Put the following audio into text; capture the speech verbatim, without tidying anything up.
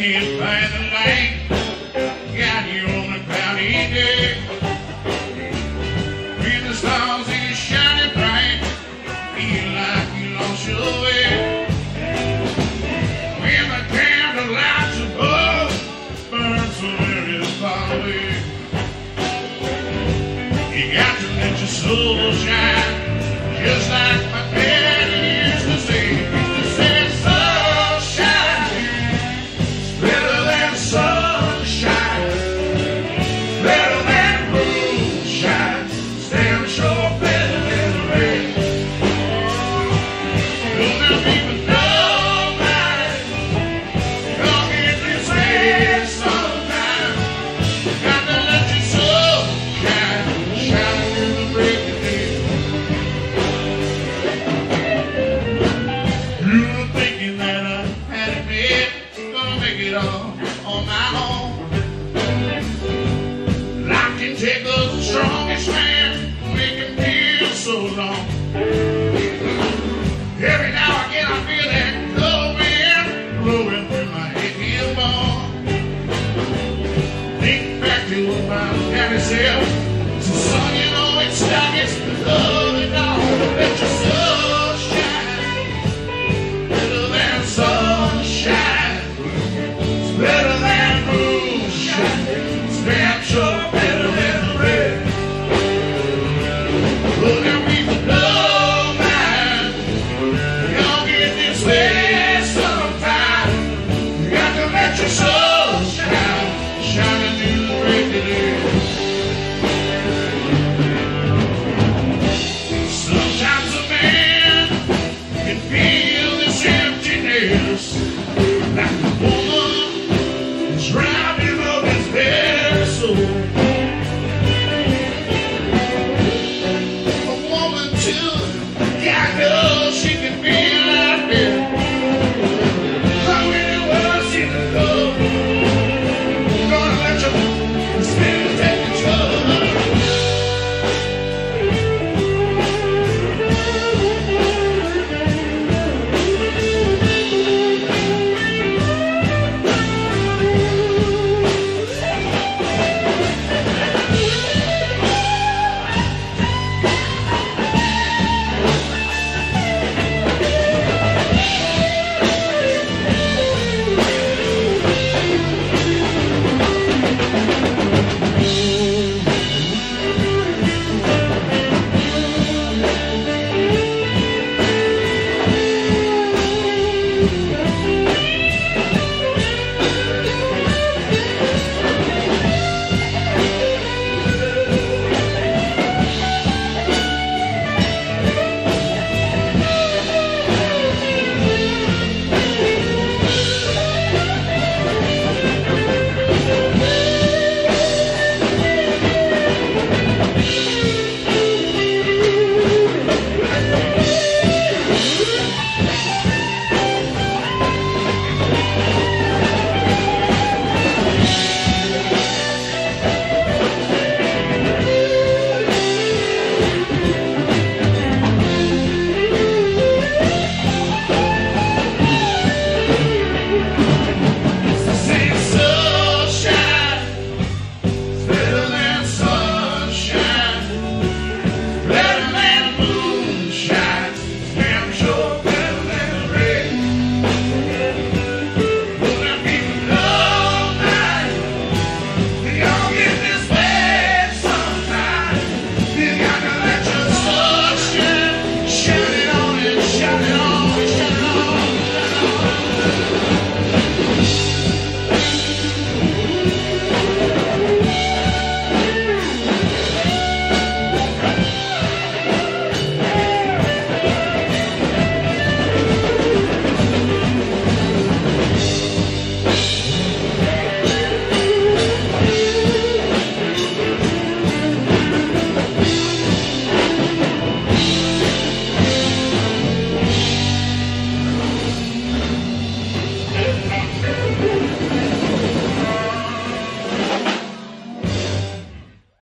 can't find the light. Got you on a cloudy day. When the stars ain't shining bright, feel like you lost your way. When the candle lights above burn so very far away, you got to let your soul shine, just like my daddy used to say. He used to say, sunshine, better than sunshine, better than moonshine, stand sure better than the rain. Don't them even know mine, don't get this way sometime. Got to let your soul shine, shine through the break of day. You were thinking that I had it made, gonna make it all on my own. I can take the strongest man, make him feel so long. Every now and again I feel that cold wind blowing through my aching bone. Think back to what my daddy said. So son, you know it's stuck, it's the love and all. Let your soul shine, better than sunshine, it's better than moonshine, it's damn sure better than the rain. Well, them people know mine, y'all get this way sometime. You got to let your soul shine, shining through the break of day. Sometimes a man can feel this emptiness